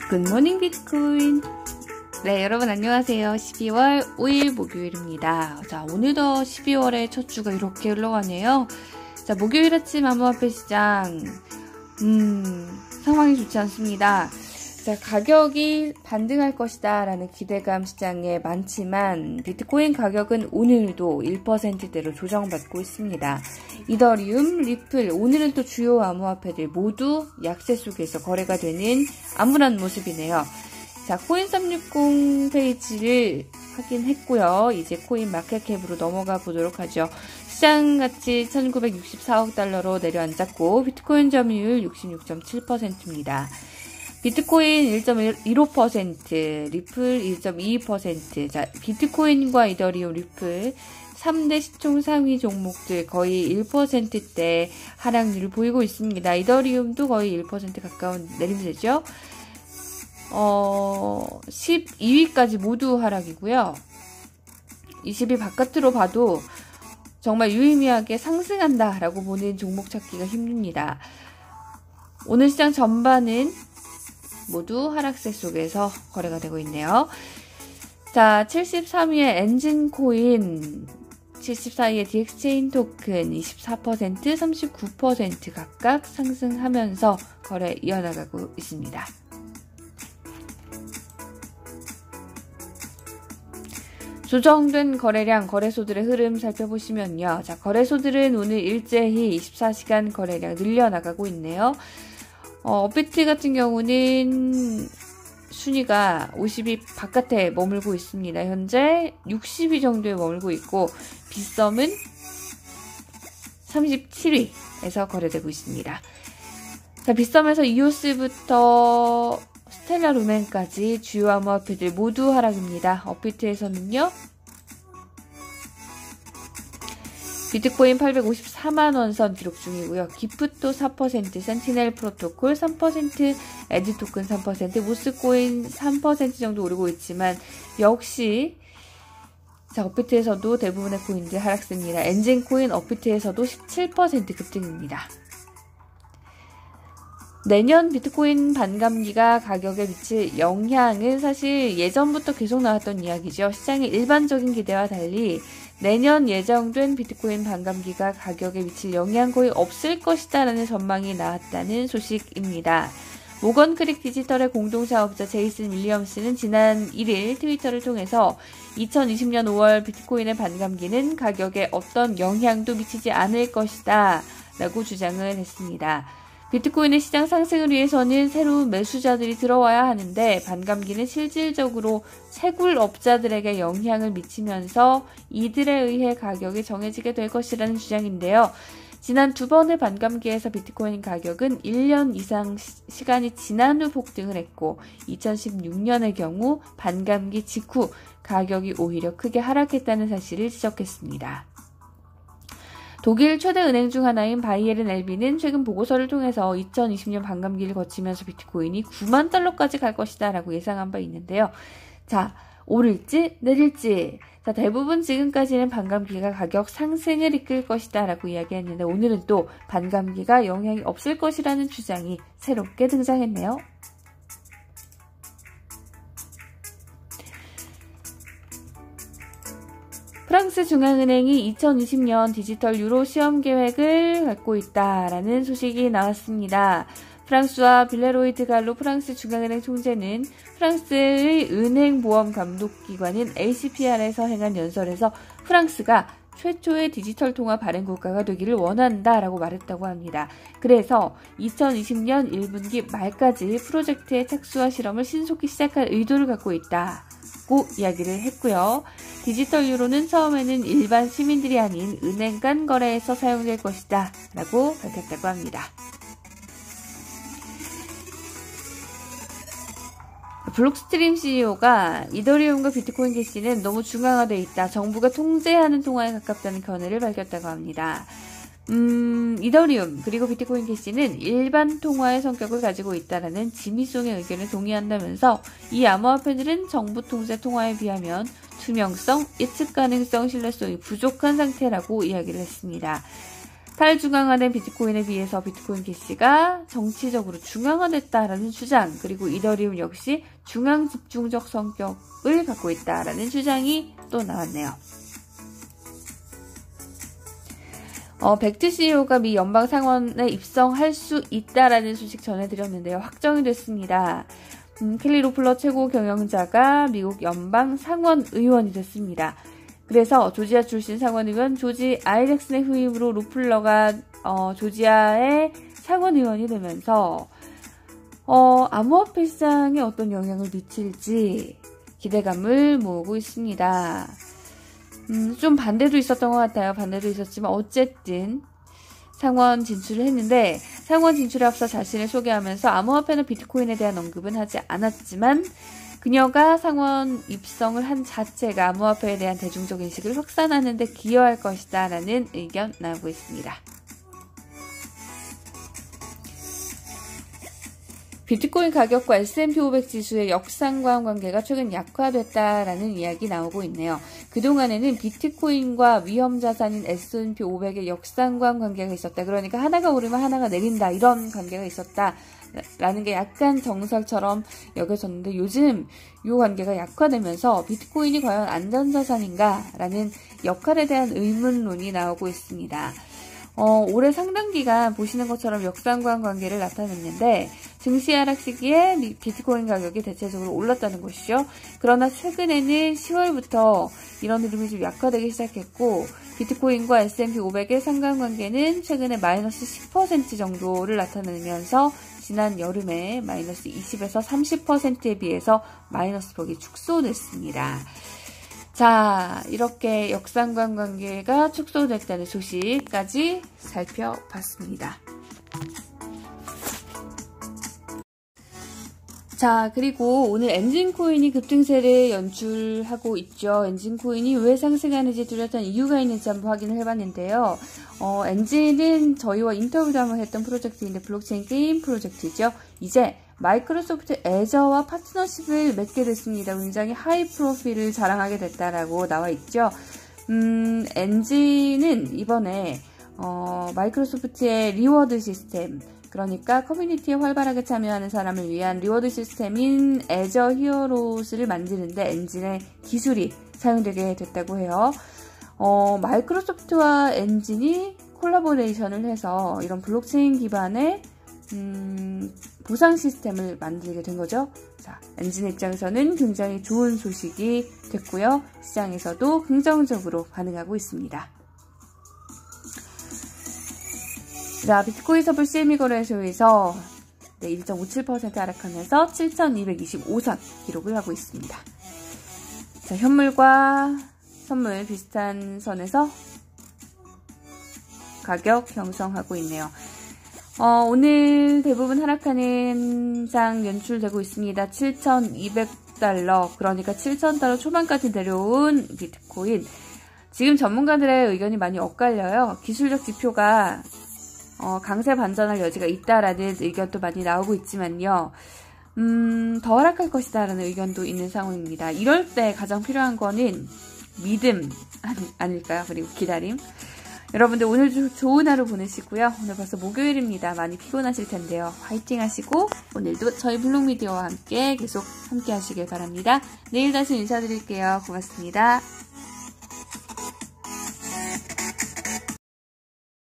굿모닝 비트코인. 네, 여러분 안녕하세요. 12월 5일 목요일입니다. 자, 오늘도 12월의 첫 주가 이렇게 흘러가네요. 자, 목요일 아침 암호화폐 시장 상황이 좋지 않습니다. 자, 가격이 반등할 것이다 라는 기대감 시장에 많지만 비트코인 가격은 오늘도 1%대로 조정받고 있습니다. 이더리움, 리플, 오늘은 또 주요 암호화폐들 모두 약세 속에서 거래가 되는 암울한 모습이네요. 자, 코인360 페이지를 확인했고요. 이제 코인 마켓캡으로 넘어가 보도록 하죠. 시장 가치 1964억 달러로 내려앉았고 비트코인 점유율 66.7%입니다. 비트코인 1.15%, 리플 1.22%. 자, 비트코인과 이더리움, 리플 3대 시총 상위 종목들 거의 1%대 하락률을 보이고 있습니다. 이더리움도 거의 1% 가까운 내림세죠. 12위까지 모두 하락이고요. 20위 바깥으로 봐도 정말 유의미하게 상승한다라고 보는 종목 찾기가 힘듭니다. 오늘 시장 전반은 모두 하락세 속에서 거래가 되고 있네요. 자, 73위의 엔진코인, 74위의 DX체인 토큰 24%, 39% 각각 상승하면서 거래 이어나가고 있습니다. 조정된 거래량, 거래소들의 흐름 살펴보시면요. 자, 거래소들은 오늘 일제히 24시간 거래량 늘려나가고 있네요. 업비트 같은 경우는 순위가 50위 바깥에 머물고 있습니다. 현재 60위 정도에 머물고 있고 빗썸은 37위에서 거래되고 있습니다. 자, 빗썸에서 이오스부터 스텔라 루멘까지 주요 암호화폐들 모두 하락입니다. 업비트에서는요. 비트코인 854만원 선 기록 중이고요. 기프토 4%, 센티넬 프로토콜 3%, 에드 토큰 3%, 모스코인 3% 정도 오르고 있지만 역시 자, 업비트에서도 대부분의 코인들 하락세입니다. 엔진코인 업비트에서도 17% 급등입니다. 내년 비트코인 반감기가 가격에 미칠 영향은 사실 예전부터 계속 나왔던 이야기죠. 시장의 일반적인 기대와 달리 내년 예정된 비트코인 반감기가 가격에 미칠 영향 거의 없을 것이다 라는 전망이 나왔다는 소식입니다. 모건 크릭 디지털의 공동사업자 제이슨 윌리엄스는 지난 1일 트위터를 통해서 2020년 5월 비트코인의 반감기는 가격에 어떤 영향도 미치지 않을 것이다 라고 주장을 했습니다. 비트코인의 시장 상승을 위해서는 새로운 매수자들이 들어와야 하는데 반감기는 실질적으로 채굴업자들에게 영향을 미치면서 이들에 의해 가격이 정해지게 될 것이라는 주장인데요. 지난 두 번의 반감기에서 비트코인 가격은 1년 이상 시간이 지난 후 폭등을 했고 2016년의 경우 반감기 직후 가격이 오히려 크게 하락했다는 사실을 지적했습니다. 독일 최대 은행 중 하나인 바이에른 LB는 최근 보고서를 통해서 2020년 반감기를 거치면서 비트코인이 9만 달러까지 갈 것이다 라고 예상한 바 있는데요. 자, 오를지 내릴지. 자, 대부분 지금까지는 반감기가 가격 상승을 이끌 것이다 라고 이야기했는데 오늘은 또 반감기가 영향이 없을 것이라는 주장이 새롭게 등장했네요. 프랑스 중앙은행이 2020년 디지털 유로 시험 계획을 갖고 있다라는 소식이 나왔습니다. 프랑스와 빌레로이드 갈로 프랑스 중앙은행 총재는 프랑스의 은행보험감독기관인 ACPR에서 행한 연설에서 프랑스가 최초의 디지털 통화 발행 국가가 되기를 원한다라고 말했다고 합니다. 그래서 2020년 1분기 말까지 프로젝트의 착수와 실험을 신속히 시작할 의도를 갖고 있다. 이야기를 했고요. 디지털 유로는 처음에는 일반 시민들이 아닌 은행 간 거래에서 사용될 것이다 라고 밝혔다고 합니다. 블록스트림 CEO가 이더리움과 비트코인 캐시는 너무 중앙화되어 있다. 정부가 통제하는 통화에 가깝다는 견해를 밝혔다고 합니다. 이더리움 그리고 비트코인 캐시는 일반 통화의 성격을 가지고 있다라는 지미송의 의견에 동의한다면서 이 암호화폐들은 정부 통제 통화에 비하면 투명성, 예측 가능성, 신뢰성이 부족한 상태라고 이야기를 했습니다. 탈중앙화된 비트코인에 비해서 비트코인 개시가 정치적으로 중앙화됐다라는 주장, 그리고 이더리움 역시 중앙 집중적 성격을 갖고 있다라는 주장이 또 나왔네요. 벡트 CEO가 미 연방 상원에 입성할 수 있다라는 소식 전해드렸는데요. 확정이 됐습니다. 켈리 로플러 최고 경영자가 미국 연방 상원 의원이 됐습니다. 그래서 조지아 출신 상원 의원 조지 아이렉슨의 후임으로 로플러가 조지아의 상원 의원이 되면서 암호화폐 시장에 어떤 영향을 미칠지 기대감을 모으고 있습니다. 좀 반대도 있었던 것 같아요. 반대도 있었지만 어쨌든 상원 진출을 했는데, 상원 진출에 앞서 자신을 소개하면서 암호화폐나 비트코인에 대한 언급은 하지 않았지만 그녀가 상원 입성을 한 자체가 암호화폐에 대한 대중적 인식을 확산하는 데 기여할 것이다 라는 의견 나오고 있습니다. 비트코인 가격과 S&P 500 지수의 역상관 관계가 최근 약화됐다라는 이야기 나오고 있네요. 그동안에는 비트코인과 위험자산인 S&P 500의 역상관 관계가 있었다. 그러니까 하나가 오르면 하나가 내린다. 이런 관계가 있었다라는 게 약간 정설처럼 여겨졌는데, 요즘 이 관계가 약화되면서 비트코인이 과연 안전자산인가라는 역할에 대한 의문론이 나오고 있습니다. 올해 상당 기간 보시는 것처럼 역상관 관계를 나타냈는데, 증시 하락 시기에 비트코인 가격이 대체적으로 올랐다는 것이죠. 그러나 최근에는 10월부터 이런 흐름이 좀 약화되기 시작했고, 비트코인과 S&P 500의 상관관계는 최근에 마이너스 10% 정도를 나타내면서 지난 여름에 마이너스 20에서 30%에 비해서 마이너스 폭이 축소됐습니다. 자, 이렇게 역상관 관계가 축소됐다는 소식까지 살펴봤습니다. 자, 그리고 오늘 엔진코인이 급등세를 연출하고 있죠. 엔진코인이 왜 상승하는지 뚜렷한 이유가 있는지 한번 확인을 해봤는데요. 엔진은 저희와 인터뷰도 한번 했던 프로젝트인데 블록체인 게임 프로젝트죠. 이제 마이크로소프트 애저와 파트너십을 맺게 됐습니다. 굉장히 하이 프로필을 자랑하게 됐다라고 나와 있죠. 엔진은 이번에 마이크로소프트의 리워드 시스템, 그러니까 커뮤니티에 활발하게 참여하는 사람을 위한 리워드 시스템인 애저 히어로스를 만드는데 엔진의 기술이 사용되게 됐다고 해요. 마이크로소프트와 엔진이 콜라보레이션을 해서 이런 블록체인 기반의 보상 시스템을 만들게 된 거죠. 자, 엔진 입장에서는 굉장히 좋은 소식이 됐고요. 시장에서도 긍정적으로 반응하고 있습니다. 자, 비트코인 서블 CME 거래소에서 1.57% 하락하면서 7,225선 기록을 하고 있습니다. 자, 현물과 선물 비슷한 선에서 가격 형성하고 있네요. 오늘 대부분 하락하는 장 연출되고 있습니다. 7,200달러, 그러니까 7,000달러 초반까지 내려온 비트코인. 지금 전문가들의 의견이 많이 엇갈려요. 기술적 지표가 강세 반전할 여지가 있다라는 의견도 많이 나오고 있지만요. 더 하락할 것이다라는 의견도 있는 상황입니다. 이럴 때 가장 필요한 거는 믿음 아닐까요? 그리고 기다림. 여러분들 오늘 좋은 하루 보내시고요. 오늘 벌써 목요일입니다. 많이 피곤하실 텐데요. 화이팅 하시고 오늘도 저희 블록미디어와 함께 계속 함께 하시길 바랍니다. 내일 다시 인사드릴게요. 고맙습니다.